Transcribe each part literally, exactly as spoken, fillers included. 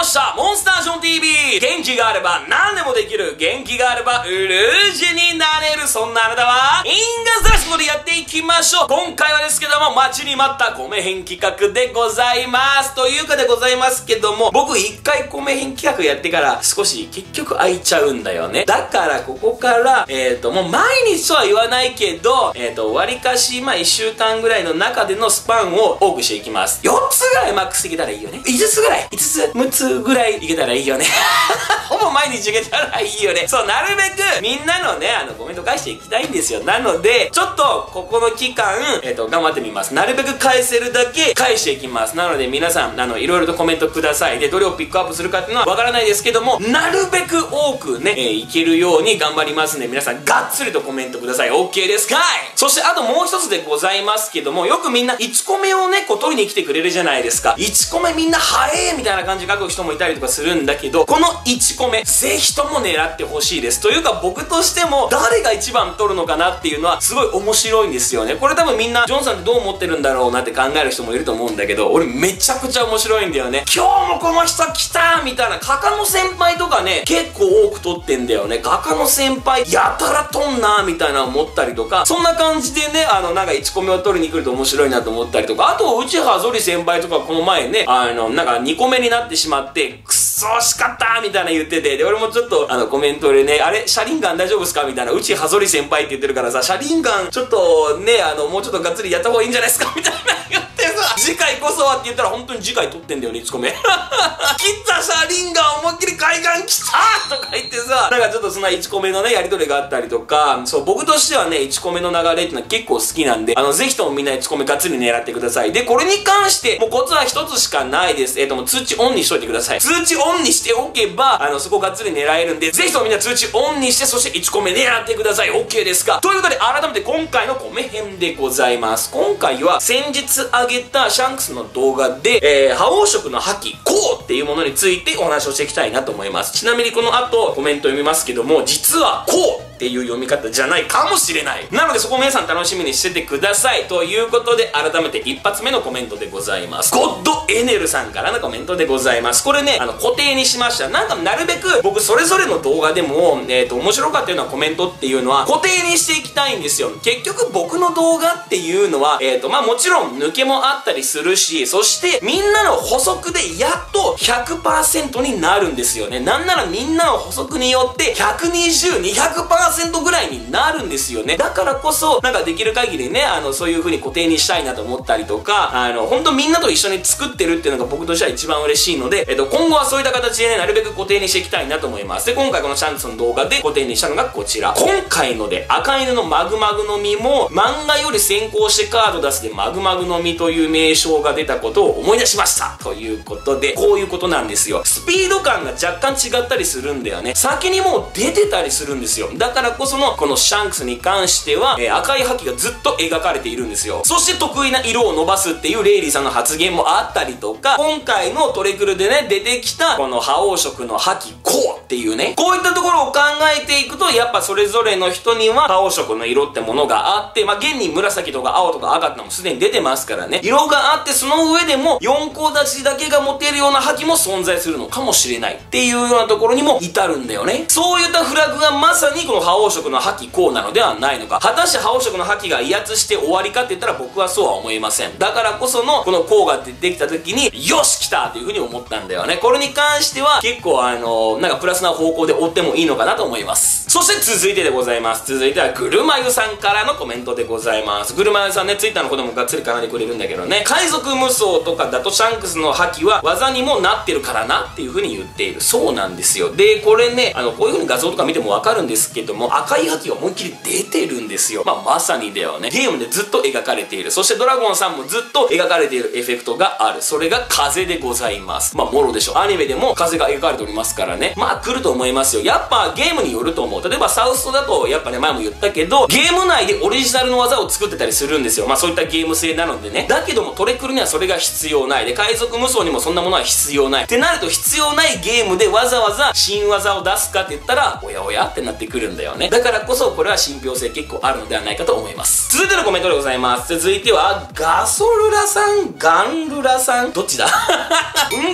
した。モンスタージョン ティーブイ。元気があれば何でもできる。元気があればウルージになれる。そんなあなたはインガスラスコでやっていきましょう。今回はですけども、待ちに待った米編企画でございます。というかでございますけども、僕一回米編企画やってから少し結局空いちゃうんだよね。だからここから、えっと、もう毎日とは言わないけど、えっと、割かし、まあいっしゅうかんぐらいの中でのスパンを多くしていきます。よっつぐらいマックスいけたらいいよね。いつつぐらい ?いつつ、むつぐらいいけたらいいよね。ほぼ毎日いけたらいいよね。そう、なるべくみんなのね、あの、コメント返していきたいんですよ。なので、ちょっと、ここの期間、えっと、頑張ってみます。なるべく返せるだけ返していきます。なので、皆さん、あの、いろいろとコメントください。で、どれをピックアップするかっていうのはわからないですけども、なるべく多くね、えー、いけるように頑張りますね。皆さん、がっつりとコメントください。OK ですかい？そして、あともう一つでございますけども、よくみんないちコメをね、こう、取りに来てくれるじゃないですか。いちコメみんな早えみたいな感じで書く人もいたりとかするんだけど、このいちコメ、ぜひとも狙ってほしいです。というか、僕としても、誰が一番取るのかなっていうのは、すごい面白いんですよね。これ多分みんな、ジョンさんってどう思ってるんだろうなって考える人もいると思うんだけど、俺めちゃくちゃ面白いんだよね。今日もこの人来たみたいな、画家の先輩とかね、結構多く取ってんだよね。画家の先輩、やたら取んなみたいな思ったりとか、そんな感じでね、あの、なんかいちコメを取りに来ると面白いなと思ったりとか、あと、内葉ゾリ先輩とかこの前ね、あの、なんかにコメになってしまって、くっそ惜しかったみたいな言ってて、で、俺もちょっと、あの、コメントでね、あれ、車輪ガン大丈夫ですかみたいな、内葉ゾリ先輩って言ってるからさ、車輪ガン、ちょっとね、あの、もうちょっとがっつりやった方がいいんじゃないですかみたいな言ってさ、次回こそはって言ったら本当に次回撮ってんだよね、いちコメ。来た車輪ガン思いっきり海岸来たとか言ってさ、なんかちょっとそんないちコメのね、やりとりがあったりとか、そう、僕としてはね、いちコメの流れっていうのは結構好きなんで、あの、ぜひともみんないちコメがっつり狙ってください。で、これに関して、もうコツは一つしかないです。えっと、もう通知オンにしといてください。通知オンにしておけば、あの、そこがっつり狙えるんで、ぜひともみんな通知オンにして、そしていちコメ狙ってください。OK ですか？ということで、改めて今回の米編でございます。今回は、先日あげたシャンクスの動画で、えー、覇王色の覇気、こうっていうものについてお話をしていきたいなと思います。ちなみにこの後、コメント読みますけども、実は、こうっていう読み方じゃないかもしれない。なのでそこ皆さん楽しみにしててください。ということで、改めて一発目のコメントでございます。ゴッドエネルさんからのコメントでございます。これね、あの、固定にしました。なんかなるべく僕それぞれの動画でも、えっと、面白かったようなコメントっていうのは固定にしていきたいんですよ。結局僕の動画っていうのは、えっと、まあもちろん抜けもあったりするし、そしてみんなの補足でやっと ひゃくパーセント になるんですよね。なんならみんなの補足によってひゃくにじゅう、にひゃくパーセント ぐらいになるんですよね。だからこそ、なんかできる限りね、あの、そういう風に固定にしたいなと思ったりとか、あの、ほんとみんなと一緒に作ってるっていうのが僕としては一番嬉しいので、えっと、今後はそういった形でね、なるべく固定にしていきたいなと思います。で、今回このシャンクスの動画で固定にしたのがこちら。今回ので、赤犬のマグマグの実も、漫画より先行してカード出すでマグマグの実という名称が出たことを思い出しました。ということで、こういうことなんですよ。スピード感が若干違ったりするんだよね。先にもう出てたりするんですよ。だからこその、このシャンクスに関しては、えー、赤い覇気がずっと描かれているんですよ。そして得意な色を伸ばすっていうレイリーさんの発言もあったりとか、今回のトレクルでね、出てきた、この覇王色の覇気、こうっていうね、こういったところを考えていくと、やっぱそれぞれの人には、覇王色の色ってものがあって、まあ、現に紫とか青とか赤ってのもすでに出てますからね、色があって、その上でも、よんこ立ちだけが持てるような覇気も存在するのかもしれないっていうようなところにも至るんだよね。そういったフラグがまさにこの覇王色の覇気こうなのではないのか。果たして覇王色の覇気が威圧して終わりかって言ったら僕はそうは思いません。だからこそのこのこうが出てきた時に、よし来たっていう風に思ったんだよね。これに関しては結構あのー、なんかプラスな方向で追ってもいいのかなと思います。そして続いてでございます。続いてはぐるまゆさんからのコメントでございます。ぐるまゆさんね、ツイッターの子でもがっつり絡んでくれるんだけどね、海賊無双とかだとシャンクスの覇気は技にもなってるからなっていう風に言っている。そうなんですよ。で、これね、あの、こういう風に画像とか見てもわかるんですけども、赤い覇気が思いっきり出てるんですよ。まあ、まさにだよね。ゲームでずっと描かれている。そしてドラゴンさんもずっと描かれているエフェクトがある。それが風でございます。まあ、もろでしょ。アニメでも風が描かれておりますからね。まあ、来ると思いますよ。やっぱゲームによると思う。例えばサウストだと、やっぱね、前も言ったけど、ゲーム内でオリジナルの技を作ってたりするんですよ。まあ、そういったゲーム性なのでね。だけども、トレクルにはそれが必要ない。で、海賊無双にもそんなものは必要ない。ってなると、必要ないゲームでわざわざ新技を出すかって言ったら、おやおやってなってくるんだよね。だからこそ、これは信憑性結構あるのではないかと思います。続いてのコメントでございます。続いては、ガソルラさん、ガンルラさん、どっちだん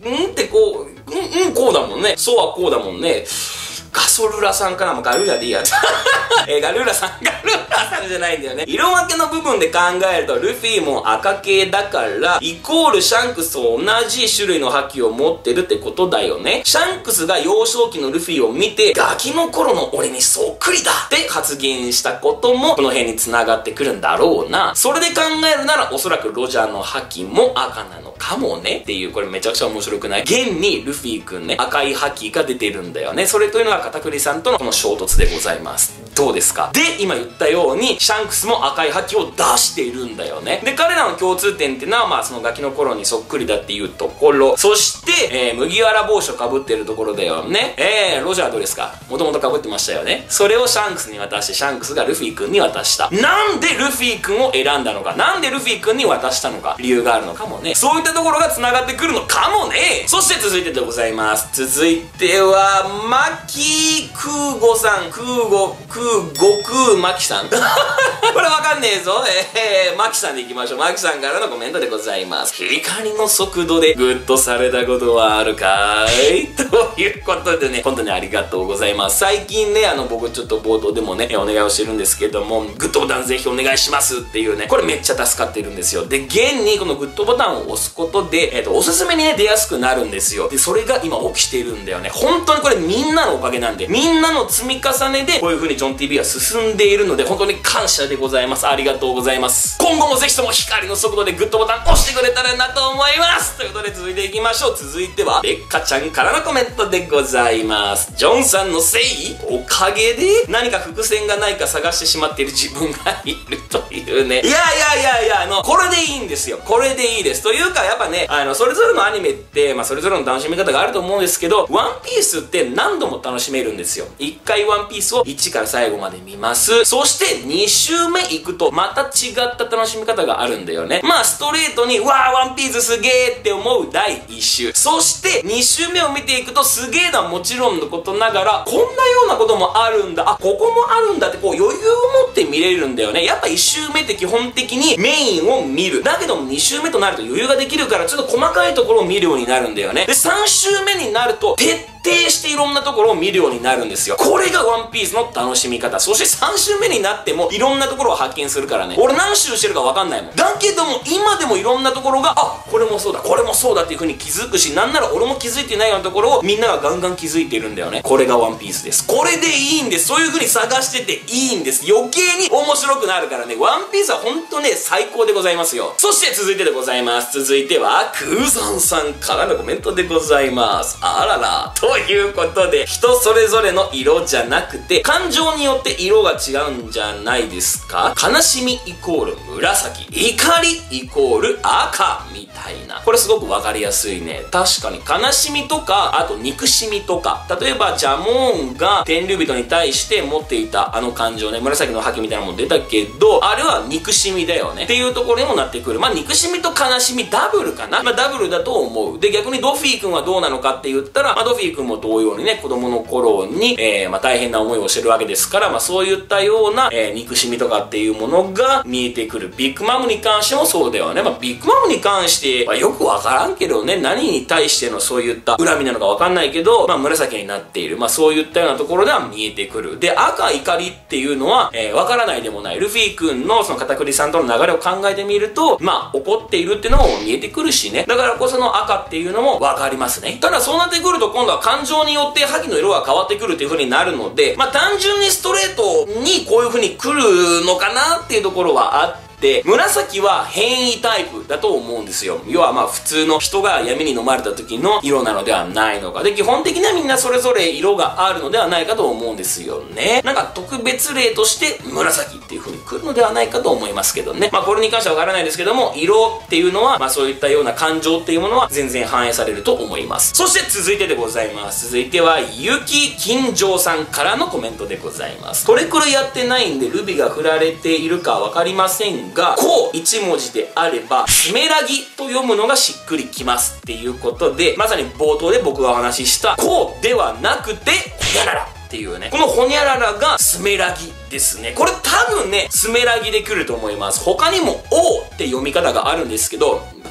んってこう、うん、うん、こうだもんね。そうはこうだもんね。ガソルラさんかな、もうガルーラでいいや。えー、ガルーラさん、ガルーラさんじゃないんだよね。色分けの部分で考えると、ルフィも赤系だから、イコールシャンクスと同じ種類の覇気を持ってるってことだよね。シャンクスが幼少期のルフィを見て、ガキの頃の俺にそっくりだって発言したことも、この辺に繋がってくるんだろうな。それで考えるなら、おそらくロジャーの覇気も赤なのかもねっていう、これめちゃくちゃ面白くない？現にルフィくんね、赤い覇気が出てるんだよね。それというのが片栗さんとのこの衝突でございます。どうですか？で、今言ったように、シャンクスも赤い覇気を出しているんだよね。で、彼らの共通点っていうのは、まあ、そのガキの頃にそっくりだっていうところ。そして、えー、麦わら帽子を被ってるところだよね。えー、ロジャーどうですか？もともと被ってましたよね。それをシャンクスに渡して、シャンクスがルフィくんに渡した。なんでルフィくんを選んだのか？なんでルフィくんに渡したのか？理由があるのかもね。そういったところが繋がってくるのかもね。そして続いてでございます。続いては、マキクーゴさん。クーゴ、クーゴクーマキさん。これわかんねえぞ。えー、マキさんでいきましょう。マキさんからのコメントでございます。光の速度でグッとされたことはあるかい？ということでね、本当にありがとうございます。最近ね、あの、僕ちょっと冒頭でもね、お願いをしてるんですけども、グッドボタンぜひお願いしますっていうね、これめっちゃ助かってるんですよ。で、現にこのグッドボタンを押すことで、えっと、おすすめにね、出やすくなるんですよ。で、それが今起きているんだよね。本当にこれみんなのおかげなんで、みんなの積み重ねで、こういう風にジョン ティーブイ は進んでいるので、本当に感謝でございます。ありがとうございます。今後もぜひとも光の速度でグッドボタン押してくれたらなと思います。ということで続いていきましょう。続いては、ベッカちゃんからのコメントでございます。ジョンさんのせい？おかげで何か伏線がないか探してしまっている自分がいるというね。いやいやいやいや、あの、これでいいんですよ。これでいいです。というか、やっぱね、あの、それぞれのアニメって、まあ、それぞれの楽しみ方があると思うんですけど、ワンピースって何度も楽しめるんですよ。一回ワンピースをいちから最後まで見ます。そしてに周目行くとまた違った楽しみ方があるんだよね。まあストレートに、わーワンピースすげーって思うだいいち周。そしてに周目を見ていくとすげーのはもちろんのことながら、こんなようなこともあるんだ、あ、ここもあるんだってこう余裕を持って見れるんだよね。やっぱいち周目って基本的にメインを見る。だけどもに周目となると余裕ができるからちょっと細かいところを見るようになるんだよね。で、さん周目になると徹底徹底していろんなところを見るようになるんですよ。これがワンピースの楽しみ方。そしてさん周目になってもいろんなところを発見するからね。俺何周してるかわかんないもん。だけども今でもいろんなところが、あ、これもそうだ、これもそうだっていう風に気づくし、なんなら俺も気づいてないようなところをみんながガンガン気づいているんだよね。これがワンピースです。これでいいんです。そういう風に探してていいんです。余計に面白くなるからね。ワンピースはほんとね、最高でございますよ。そして続いてでございます。続いては、クーザンさんからのコメントでございます。あらら。ということで、人それぞれの色じゃなくて感情によって色が違うんじゃないですか。悲しみイコール紫、怒りイコール赤みたいな。これすごくわかりやすいね。確かに悲しみとか、あと憎しみとか、例えばジャモーンが天竜人に対して持っていたあの感情ね、紫の覇気みたいなもの出たけど、あれは憎しみだよねっていうところにもなってくる。まあ憎しみと悲しみダブルかな。まあダブルだと思う。で、逆にドフィー君はどうなのかって言ったら、まあドフィー君も同様にね、子供の頃に、えー、まあ大変な思いをしてるわけですから、まあそういったような、えー、憎しみとかっていうものが見えてくる。ビッグマムに関してもそうだよね。まあビッグマムに関してはよくわからんけどね、何に対してのそういった恨みなのかわかんないけど、まあ紫になっている。まあそういったようなところでは見えてくる。で、赤、怒りっていうのは、えー、わからないでもない。ルフィ君のその片栗さんとの流れを考えてみると、まあ怒っているっていうのも見えてくるしね。だからこその赤っていうのもわかりますね。ただそうなってくると今度は感情によって覇気の色が変わってくるっていう風になるので、まあ単純にストレートにこういう風に来るのかなっていうところはあって、で、紫は変異タイプだと思うんですよ。要はまあ普通の人が闇に飲まれた時の色なのではないのか。で、基本的にはみんなそれぞれ色があるのではないかと思うんですよね。なんか特別例として紫っていう風に来るのではないかと思いますけどね。まあこれに関してはわからないですけども、色っていうのはまあそういったような感情っていうものは全然反映されると思います。そして続いてでございます。続いては、ゆき金城さんからのコメントでございます。これくらいやってないんでルビが振られているかわかりませんが、こう一文字であればスメラギと読むのがしっくりきますっていうことで、まさに冒頭で僕がお話ししたこうではなくてほにゃららっていうね、このほにゃららがスメラギですね。これ多分ねスメラギで来ると思います。他にもおって読み方があるんですけど、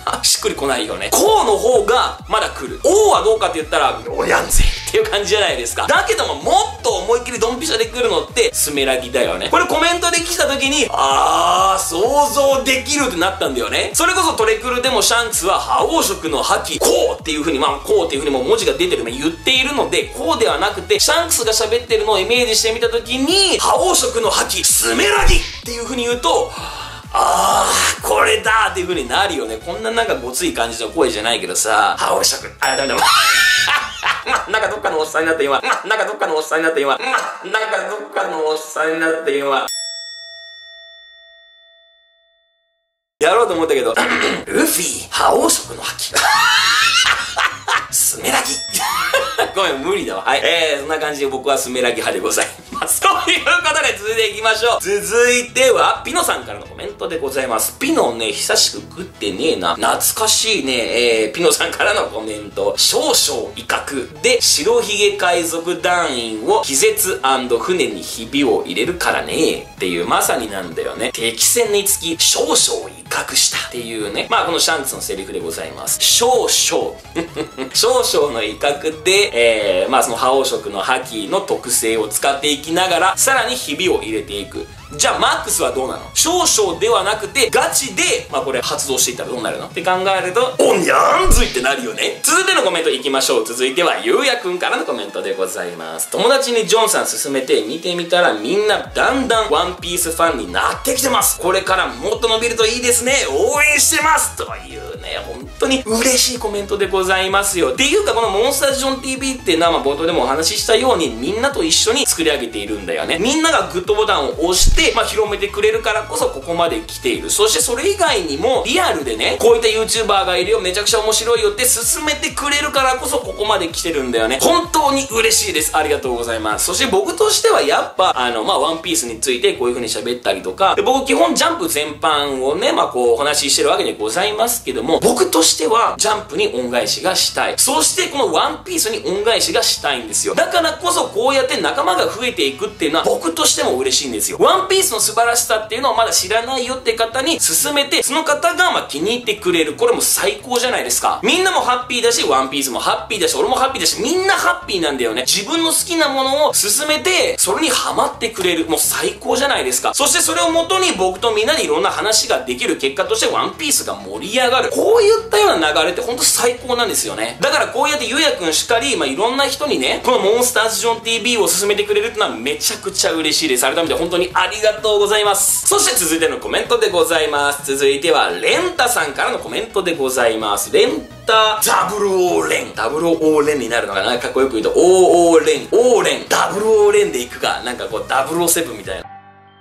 しっくりこないよね。こうの方がまだ来る。おはどうかって言ったら、おやんぜっていう感じじゃないですか。だけども、もっと思いっきりドンピシャで来るのって、スメラギだよね。これコメントで来た時に、あー、想像できるってなったんだよね。それこそトレクルでもシャンクスは、覇王色の覇気、こうっていう風に、まあ、こうっていう風にも文字が出てるの言っているので、こうではなくて、シャンクスが喋ってるのをイメージしてみた時に、覇王色の覇気、スメラギっていう風に言うと、あー、これだーっていう風になるよね。こんななんかごつい感じの声じゃないけどさ、覇王色、あ、ダメだ。なんかどっかのおっさんになって今。なんかどっかのおっさんになって今。なんかどっかのおっさんになって今。やろうと思ったけど、ルフィ、覇王色の覇気。スメラギ。ごめん、無理だわ。はい。えー、そんな感じで僕はスメラギ派でございます。ということで、続いていきましょう。続いては、ピノさんからのコメントでございます。ピノね、久しく食ってねえな。懐かしいね。えー、ピノさんからのコメント。少々威嚇で、白ひげ海賊団員を気絶&船にひびを入れるからね。っていう、まさになんだよね。敵戦につき、少々威嚇したっていうね。まあ、このシャンクスのセリフでございます。少々。少々の威嚇で、えー、まあその覇王色の覇気の特性を使っていきながら、さらにひびを入れていく。じゃあマックスはどうなの？少々ではなくて、ガチで、まあこれ発動していったらどうなるのって考えると、おにゃんずいってなるよね。続いてのコメントいきましょう。続いては、ゆうやくんからのコメントでございます。友達にジョンさん勧めて見てみたら、みんなだんだんワンピースファンになってきてます。これからもっと伸びるといいですね。応援してますというね、本当に嬉しいコメントでございますよ。っていうか、このモンスタージョン ティーブイ っていうのは、まあ冒頭でもお話ししたように、みんなと一緒に作り上げているんだよね。みんながグッドボタンを押して、まあ広めてくれるからこそここまで来ている。そしてそれ以外にもリアルでね、こういった YouTuber がいるよ、めちゃくちゃ面白いよって勧めてくれるからこそここまで来てるんだよね。本当に嬉しいです。ありがとうございます。そして僕としてはやっぱ、あの、まあワンピースについてこういう風に喋ったりとか、で僕基本ジャンプ全般をね、まあこうお話ししてるわけでございますけども、僕としてはジャンプに恩返しがしたい。そしてこのワンピースに恩返しがしたいんですよ。だからこそこうやって仲間が増えていくっていうのは僕としても嬉しいんですよ。ワンピースの素晴らしさっていうのをまだ知らないよって方に勧めて、その方がまあ気に入ってくれる。これも最高じゃないですか。みんなもハッピーだし、ワンピースもハッピーだし、俺もハッピーだし、みんなハッピーなんだよね。自分の好きなものを勧めて、それにハマってくれる。もう最高じゃないですか。そしてそれをもとに僕とみんなでいろんな話ができる結果としてワンピースが盛り上がる。こういったような流れってほんと最高なんですよね。だからこうやってゆうやくんしかり、まあいろんな人にね、このモンスターズジョン ティーブイ を勧めてくれるってのはめちゃくちゃ嬉しいです。改めて本当にありがとうございます。そして続いてのコメントでございます。続いてはレンタさんからのコメントでございます。レンタダブルオーレンダブルオーレンになるのかな、かっこよく言うとオーオーレンオーレンダブルオーレンでいくか、なんかこうダブルオーセブンみたいな。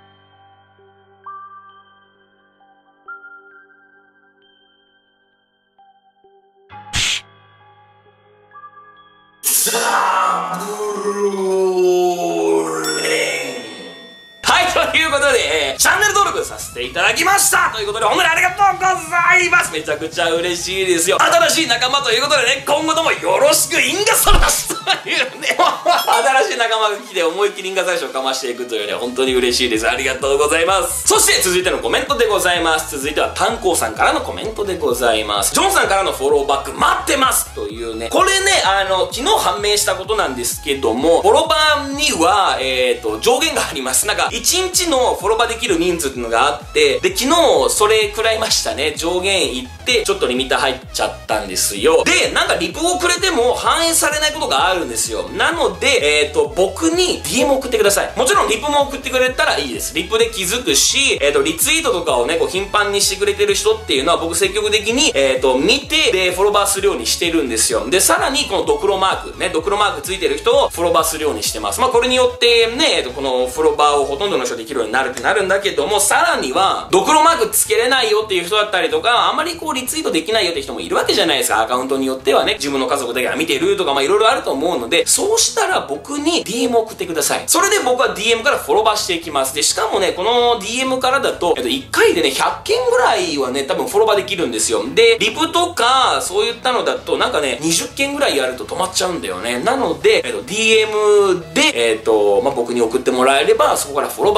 ダブルオーレン。はい、ということで、えー、チャンネル登録させていただきましたということで、本当にありがとうございます。めちゃくちゃ嬉しいですよ。新しい仲間ということでね、今後ともよろしくインガサルですというね、新しい仲間が来て思いっきりインガ最初をかましていくというね、本当に嬉しいです。ありがとうございます。そして続いてのコメントでございます。続いては炭鉱さんからのコメントでございます。ジョンさんからのフォローバック待ってますというね、これね、あの、昨日判明したことなんですけども、フォロバーには、えーと、上限があります。なんか、いちにちのフォロバーできる人数っていうのがあって、で、昨日、それくらいましたね。上限いって、ちょっとリミッター入っちゃったんですよ。で、なんかリプをくれても反映されないことがあるんですよ。なので、えーと、僕に ディーエム 送ってください。もちろんリプも送ってくれたらいいです。リプで気づくし、えーと、リツイートとかをね、こう頻繁にしてくれてる人っていうのは僕積極的に、えーと、見て、で、フォロバーするようにしてるんですよ。で、さらにこのドクロマーク、ね、ドクロマークついてる人をフォロバーするようにしてます。まあ、これによってね、えーと、このフォロバーをほとんどの人できるようになるってなるんだけども、さらには、ドクロマークつけれないよっていう人だったりとか、あんまりこうリツイートできないよって人もいるわけじゃないですか。アカウントによってはね、自分の家族だけが見てるとか、まあいろいろあると思うので、そうしたら僕に ディーエム 送ってください。それで僕は ディーエム からフォロバーしていきます。で、しかもね、この ディーエム からだと、えっと、いっかいでね、ひゃっけんぐらいはね、多分フォロバーできるんですよ。で、リプとか、そういったのだと、なんかね、にじゅっけんぐらいやると止まっちゃうんだよね。なので、えっと、ディーエム で、えっと、まあ僕に送ってもらえれば、そこからフォロバーしていきます。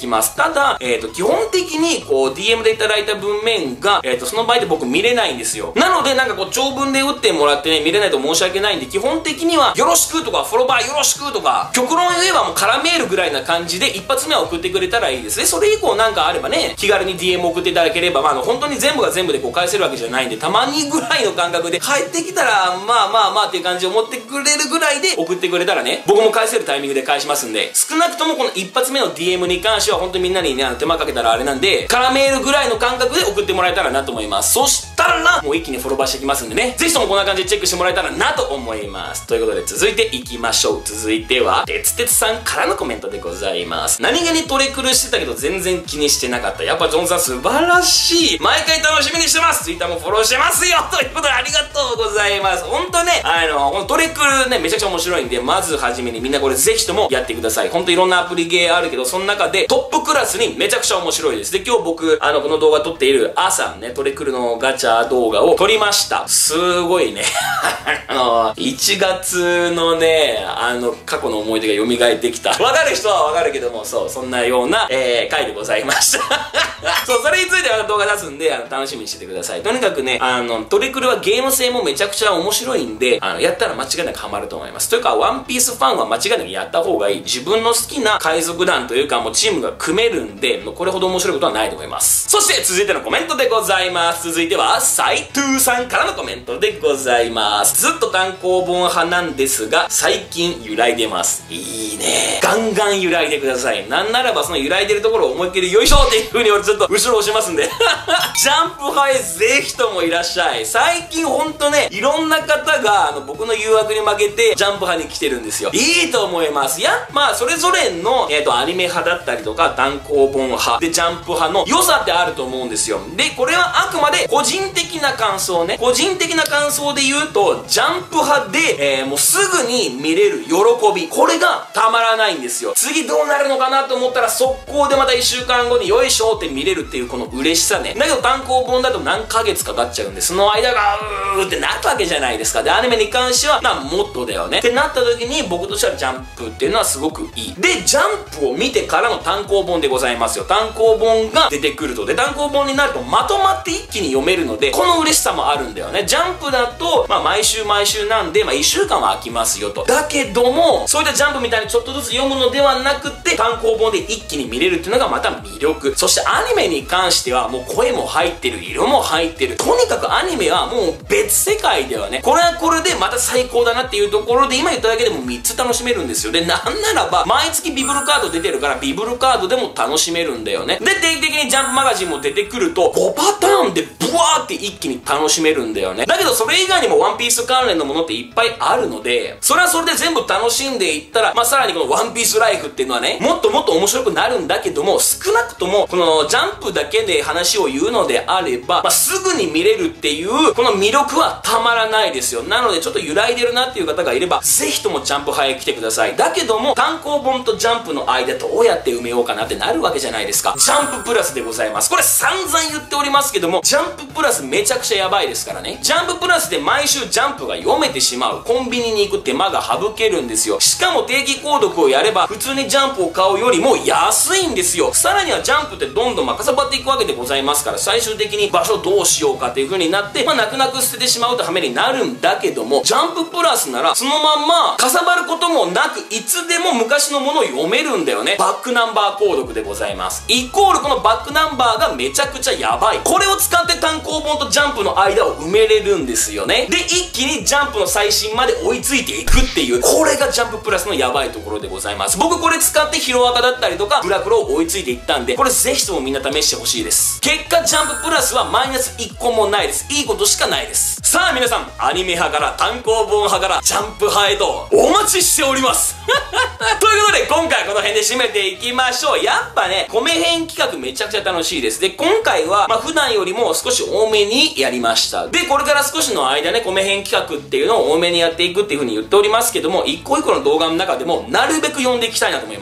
きます。ただ、えっと、基本的に、こう、ディーエム でいただいた文面が、えっと、その場合で僕見れないんですよ。なので、なんかこう、長文で打ってもらってね、見れないと申し訳ないんで、基本的には、よろしくとか、フォロバーよろしくとか、極論言えばもう空メールぐらいな感じで、一発目は送ってくれたらいいですね。それ以降なんかあればね、気軽に ディーエム 送っていただければ、まあ、あの、本当に全部が全部でこう返せるわけじゃないんで、たまにぐらいの感覚で、帰ってきたら、まあまあまあっていう感じを持ってくれるぐらいで送ってくれたらね、僕も返せるタイミングで返しますんで、少なくともこの一発目の ディーエム に関しては本当にみんなにね、あの手間かけたらあれなんで、空メールぐらいの感覚で送ってもらえたらなと思います。そしたら、もう一気にフォロバーしていきますんでね、ぜひともこんな感じでチェックしてもらえたらなと思います。ということで続いていきましょう。続いては、てつてつさんからのコメントでございます。何気にトレクルしてたけど全然気にしてなかった。やっぱジョンさん素晴らしい。毎回楽しみにしてます。ツイッターもフォローしてますよということでありがとうございます。ほんとね、あの、このトレクルね、めちゃくちゃ面白いんで、まずはじめにみんなこれぜひともやってください。ほんといろんなアプリゲーあるけど、その中でトップクラスにめちゃくちゃ面白いです。で、今日僕、あの、この動画撮っている朝ね、トレクルのガチャ動画を撮りました。すごいね。あの、いちがつのね、あの、過去の思い出が蘇ってきた。わかる人はわかるけども、そう、そんなような、えー、回でございました。そう、それについては動画出すんで、あの、楽しみにしててください。とにかくね、あの、トレクルはゲーム性もめちゃくちゃ面白いんで、あの、やったら間違いなくハマると思います。というか、ワンピースファンは間違いなくやった方がいい。自分の好きな海賊団というか、もうチームが組めるんで、もうこれほど面白いことはないと思います。そして、続いてのコメントでございます。続いては、サイトゥーさんからのコメントでございます。ずっと単行本派なんですが、最近揺らいでます。いいね。ガンガン揺らいでください。なんならばその揺らいでるところを思いっきりよいしょっていう風に俺ちょっと後ろ押しますんで。ジャンプ派へぜひともいらっしゃい。最近ほんとね、いろんな方があの僕の誘惑に負けてジャンプ派に来てるんですよ。いいと思います。やっぱそれぞれの、えっと、アニメ派だったりとか単行本派でジャンプ派の良さってあると思うんですよ。で、これはあくまで個人的な感想ね。個人的な感想で言うと、ジャンプ派で、えー、もうすぐに見れる喜び。これがたまらないんですよ。次どうなるのかなと思ったら速攻でまたいっしゅうかんごによいしょって見れるっていうこの嬉しさね。だけど単行本だと何ヶ月かかっちゃうんで、その間がうーってなったわけじゃないですか。で、アニメに関しては、まあもっとだよね。ってなった時に僕としてはジャンプっていうのはすごくいい。で、ジャンプを見てからの単行本でございますよ。単行本が出てくると。で、単行本になるとまとまって一気に読めるので、この嬉しさもあるんだよね。ジャンプだと、まあ毎週毎週なんで、まあいっしゅうかんは空きますよと。だけども、そういったジャンプみたいにちょっとずつ読むのではなくて、単行本で一気に見れるっていうのがまた魅力。そしてアニメに関しては、もう声も入ってる、色も入ってる。とにかくアニメはもう別世界ではね、これはこれでまた最高だなっていうところで、今言っただけでもみっつ楽しめるんですよ。で、なんならば、毎月ビブルカード出てるから、ビブルカードでも楽しめるんだよね。で、定期的にジャンプマガジンも出てくると、ごパターンでブワーって一気に楽しめるんだよね。だけど、それ以外にもワンピース関連のものっていっぱいあるので、それはそれで全部楽しんでいったら、まあ、さらにこのワンピースライフっていうのはね、もっともっと面白くなるんだけども、少なくとも、このジャンプだけで話を言うのであれば、まあ、すぐに見れるっていう、この魅力はたまらないですよ。なので、ちょっと揺らいでるなっていう方がいれば、ぜひともジャンプ派へ来てください。だけども、単行本とジャンプの間どうやって埋めようかなってなるわけじゃないですか。ジャンププラスでございます。これ散々言っておりますけども、ジャンププラスめちゃくちゃやばいですからね。ジャンププラスで毎週ジャンプが読めてしまう。コンビニに行く手間が省けるんですよ。しかも定期購読をやれば、普通にジャンプを買うよりも安いんですよ。さらにはジャンプってどんどんまかさばっていくわけでございますから、最終的に場所どうしようかっていう風になって、まあ泣く泣く捨ててしまうと羽目になるんだけども、ジャンププラスなら、そのまんまかさばることもなく、いつでも昔のものを読めるんだよね。バックナンバー購読でございます。イコールこのバックナンバーがめちゃくちゃやばい。これを使って単行本とジャンプの間を埋めれるんですよね。で、一気にジャンプの最新まで追いついていくっていう、これがジャンププラスのやばいところでございます。僕これ使ってヒロアカだったりとか、ブラクロを追いついていったんで、これぜひともみんな試してほしいです。結果、ジャンププラスはマイナスいっこもないです。いいことしかないです。さあ皆さん、アニメ派から単行本派からジャンプ派へとお待ちしておりますということで今回この辺で締めていきましょう。やっぱね、米編企画めちゃくちゃ楽しいです。で、今回はまあ普段よりも少し多めにやりました。で、これから少しの間ね、米編企画っていうのを多めにやっていくっていう風に言っておりますけども、一個一個の動画の中でもなるべく読んでいきたいなと思います。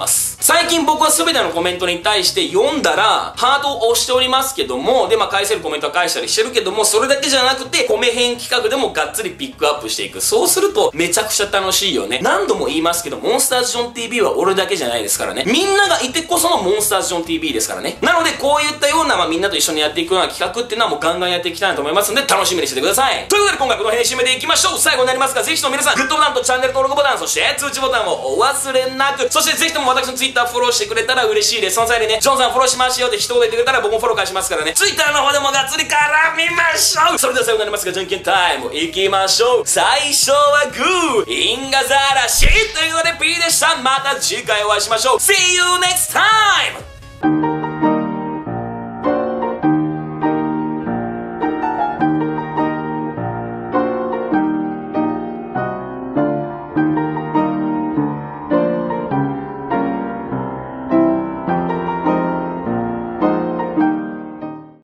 最近僕は全てのコメントに対して読んだら、ハートを押しておりますけども、で、まあ返せるコメントは返したりしてるけども、それだけじゃなくて、米編企画でもがっつりピックアップしていく。そうすると、めちゃくちゃ楽しいよね。何度も言いますけど、モンスタージョン ティーブイ は俺だけじゃないですからね。みんながいてこそのモンスタージョン ティーブイ ですからね。なので、こういったような、まあみんなと一緒にやっていくような企画っていうのはもうガンガンやっていきたいなと思いますので、楽しみにしててください。ということで、今回この辺で締めていきましょう。最後になりますが、ぜひとも皆さん、グッドボタンとチャンネル登録ボタン、そして通知ボタンをお忘れなく。そしてぜひとも私の Twitter フォローしてくれたら嬉しいです。その際にね、ジョンさんフォローしましようって一言言ってくれたら僕もフォロー返しますからね。Twitter の方でもがっつり絡みましょう。それでは最後になりますが、じゃんけんタイムいきましょう。最初はグー、インガザラシということで P でした。また次回お会いしましょう。See you next time!